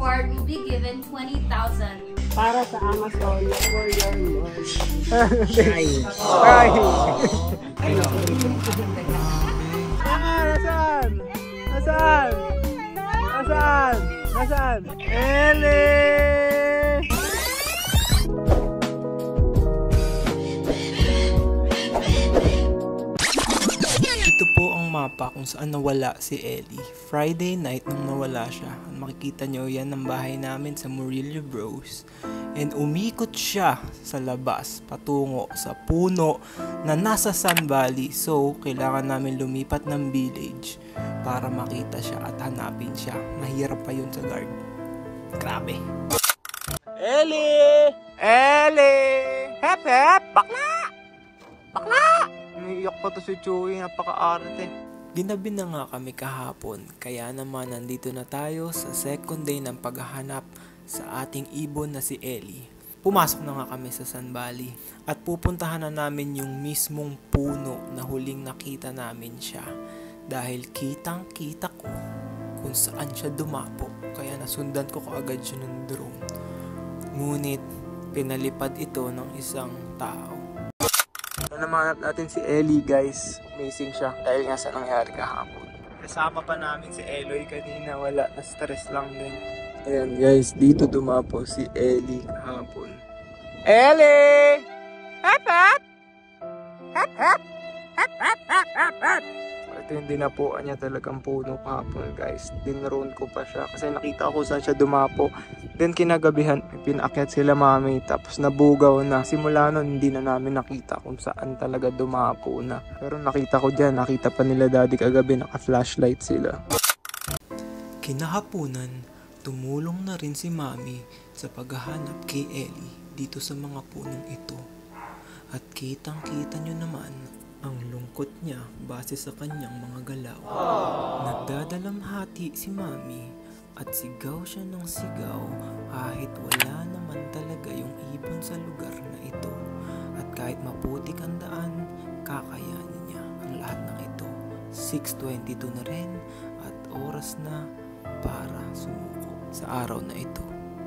reward will be given 20,000. Para sa Amazon for your Lord. Ay! Nasaan? Nasaan? Nasaan? Nasaan? Ellie! Ito po ang mapa kung saan nawala si Ellie. Friday night nung nawala siya. Makikita nyo yan ang bahay namin sa Murillo Bros. And umikot siya sa labas patungo sa puno na nasa Sun Valley. So, kailangan namin lumipat ng village para makita siya at hanapin siya. Mahirap pa yun sa guard. Grabe. Ellie! Ellie! Hep hep! Bakla! Bakla! Umiiyak pa to si Chewie. Napaka-arte. Ginabi na nga kami kahapon, kaya naman nandito na tayo sa second day ng paghahanap sa ating ibon na si Ellie. Pumasok na nga kami sa Sun Valley at pupuntahan na namin yung mismong puno na huling nakita namin siya. Dahil kitang kita ko kung saan siya dumapo, kaya nasundan ko kaagad siya ng drone. Ngunit pinalipad ito ng isang tao. Namanap natin si Ellie, guys. Amazing siya dahil nga sa nangyari kahapon. Kasama pa namin si Eloy kanina. Wala, na-stress lang din. Ayan guys, dito dumapo si Ellie kahapon. Ellie! Hep hep! Hep hep! Hep hep hep hep hep! Ito yung dinapuan niya talagang puno kahapon, guys. Dinroon ko pa siya kasi nakita ko saan siya dumapo. Then kinagabihan, pinakyat sila mami, tapos nabugaw na. Simula nun, hindi na namin nakita kung saan talaga dumapo na. Pero nakita ko dyan, nakita pa nila daddy kagabi, naka-flashlight sila. Kinahapunan, tumulong na rin si mami sa paghahanap kay Ellie dito sa mga punong ito. At kitang-kita nyo naman ang lungkot niya base sa kanyang mga galaw. Nagdadalamhati si mami at sigaw siya ng sigaw kahit wala naman talaga yung ibon sa lugar na ito. At kahit maputik ang daan, kakayanin niya ang lahat ng ito. 6:22 na rin at oras na para sumuko sa araw na ito.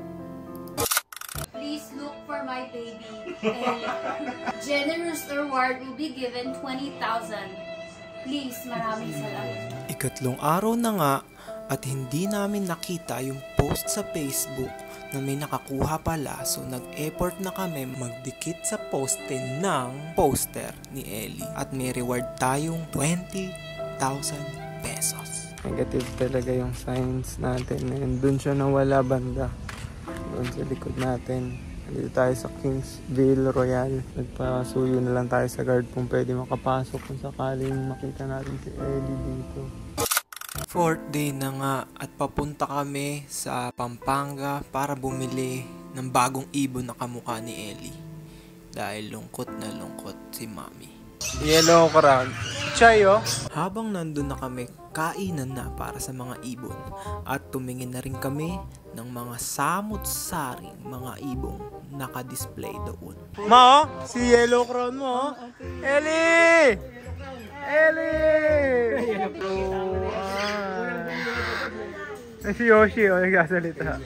Please look for my baby. And generous reward will be given 20,000. Please, maraming salamat. Ikatlong araw na nga at hindi namin nakita yung post sa Facebook na may nakakuha pala. So nag-effort na kami magdikit sa poste ng poster ni Ellie. At may reward tayong 20,000 pesos. Negative talaga yung signs natin. And dun siya nawala banda. Doon sa likod natin. Dito tayo sa Kingsville Royal. Nagpasuyo na lang tayo sa guard kung pwede makapasok kung sakaling makita natin si Ellie dito. Fourth day na nga at papunta kami sa Pampanga para bumili ng bagong ibon na kamukha ni Ellie. Dahil lungkot na lungkot si mami. Yellow crown. Chayo. Habang nandun na kami, kainan na para sa mga ibon. At tumingin na rin kami ng mga samut-saring mga ibong naka-display doon. Ma, si Yellow Crown mo. Ellie! Ellie! Si Yoshi, nagsasalita.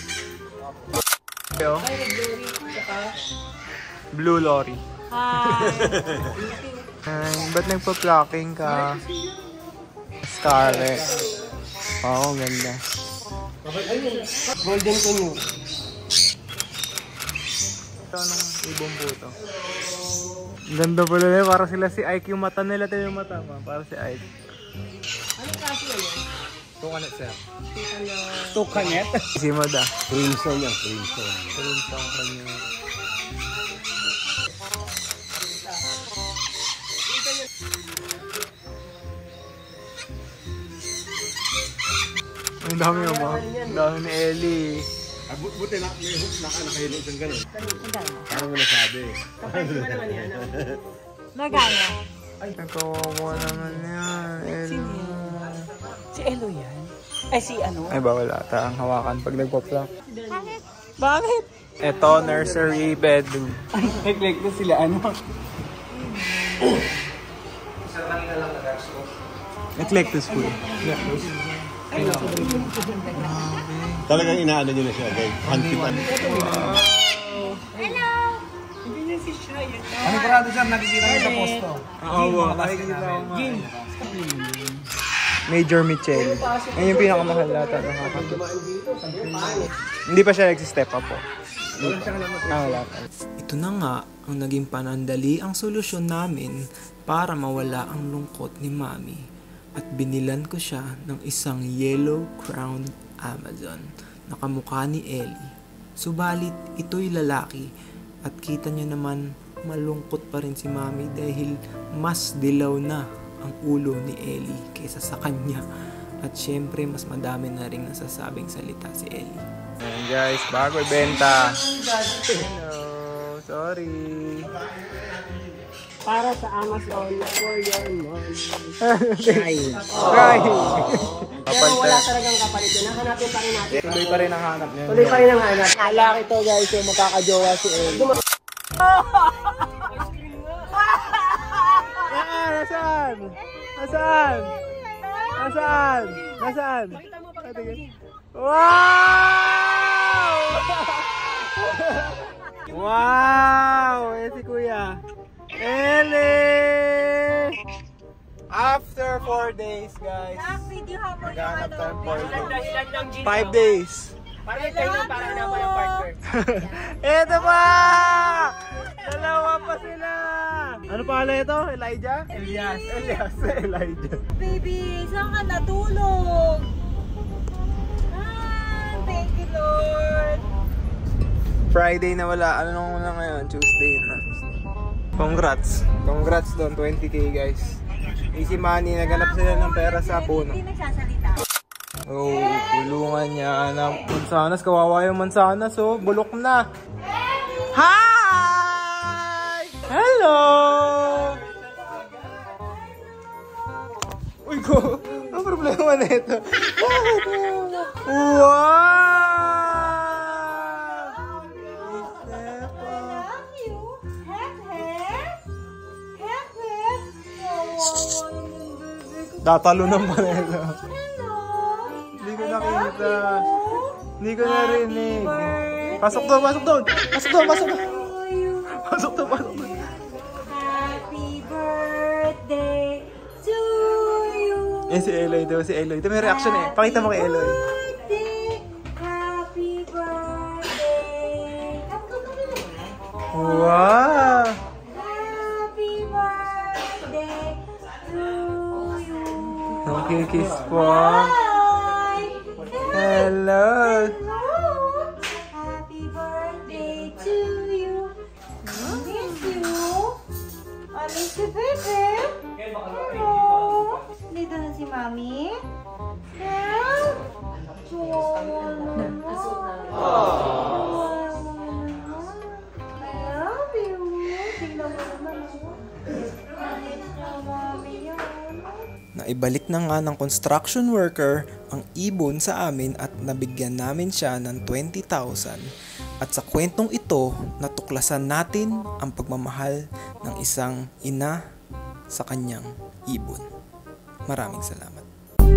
Blue Lorry. Ba't nagpa-plucking ka? Scarlet. Oo, ganda. Golden Canoe. Ito ng ibong buto. Ganda pala nila. Para sila si Ike. Yung mata nila. Ito yung mata pa. Para si Ike. Anong klase na yan? Tukanet sir. Tukanet? Si Mada. Crimson yan. Crimson. Crimson kanya. Ang dami naman. Ang dami ni Ellie. Buti na may hook na nakahilo siyang gano'n. Parang mo nasabi. Nagaya. Ay, nakawawa naman yan. Ellie. Si Elo yan? Ay, si ano? Ay, bawal ata ang hawakan pag nagpa-pluck. Bakit? Bakit? Ito, nursery bedroom. Ay, nag-like na sila ano? Nag-like this food. Yeah. Talagang inaano nyo na siya, guys. Hantipan. Ano parado sir, nakikita niyo sa posto? Oo, nakikita ko nga. Major Michelle. Yan yung pinakamahal lahat. Hindi pa siya nag-step up po. Wala pa. Ito na nga ang naging panandali ang solusyon namin para mawala ang lungkot ni Mami. At binilan ko siya ng isang yellow crowned Amazon na kamukha ni Ellie. Subalit ito'y lalaki at kita niyo naman malungkot pa rin si Mami dahil mas dilaw na ang ulo ni Ellie kaysa sa kanya. At syempre mas madami na rin nasasabing salita si Ellie. Ayan guys, bago ibenta. Hello, sorry. Para sa Amazon for your mom. Try. Pero wala talagang kapalit yun. Hanapin pa rin natin. Tuloy pa rin ang hanap niya. Tuloy pa rin ang hanap. Lalaki to guys, yung magkakajowa si Ellie. Nasaan? Nasaan? Nasaan? Nasaan? Wow! Wow! Eh si Kuya. Ellie! After 4 days, guys. Maghanap tayo 4 days. 5 days. Parang kayo na para naman ang partner. Eto pa! Dalawa pa sila! Ano pala ito? Elijah? Elias. Elijah. Baby, saan ka natulog? Thank you, Lord. Friday na wala. Ano nung una ngayon? Tuesday na. Congrats. Congrats doon. 20k guys. Easy money. Naganap sila ng pera sa puno. Hindi nagsasalita. Oh, tulungan niya ng mansanas. Kawawa yung mansanas. Oh, bulok na. Hi! Hello! Uy ko, ang problema na ito. Wow! Love you. Hep, hep. Hep, hep. Oh, baby ko. Tatalunan pa na ito. Hello. Hindi ko nakita. Hindi ko narinig. Pasok doon, pasok doon. Pasok doon, pasok doon. Pasok doon, pasok doon. Happy birthday to you. Eh, si Eloy daw, si Eloy. Ito may reaction eh. Pakita mo kay Eloy. Happy birthday. Wow! Happy birthday to you. Nakikiss po. Hi. Hello! Hello. Happy birthday to you. I miss you. I miss you, baby. Hello. Dito na si Mami. Hello. I love you. Tingnan mo naman ako. Miss na Mami yan. Naibalik na nga ng construction worker ang ibon sa amin at nabigyan namin siya ng 20,000. At sa kwentong ito, natuklasan natin ang pagmamahal ng isang ina sa kanyang ibon. Maraming salamat.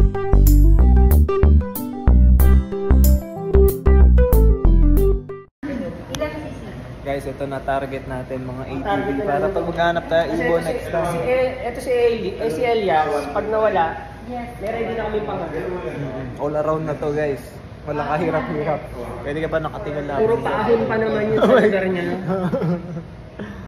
Guys, ito na target natin mga ATV para pag maghanap tayo ibon next time. Ito si Ellie, si Elias. Pag nawala, may ready na kami pang All around na to guys. Walang kahirap-hirap. Pwede ka pa nakatingala. Puro paahon pa naman yung sa lugar niya.